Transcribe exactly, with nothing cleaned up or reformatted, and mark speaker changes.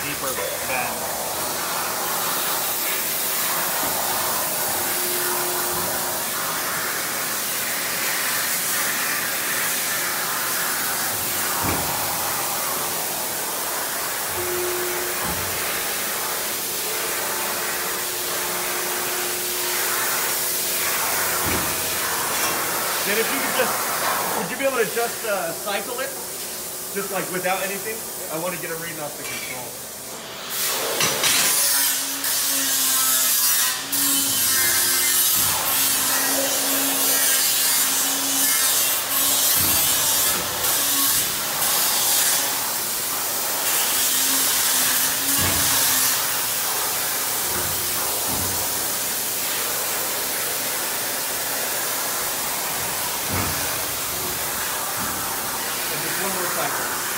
Speaker 1: deeper bend. Then if you could just, would you be able to just uh, cycle it? Just like without anything? I want to get a reading off the control. And just one more cycle.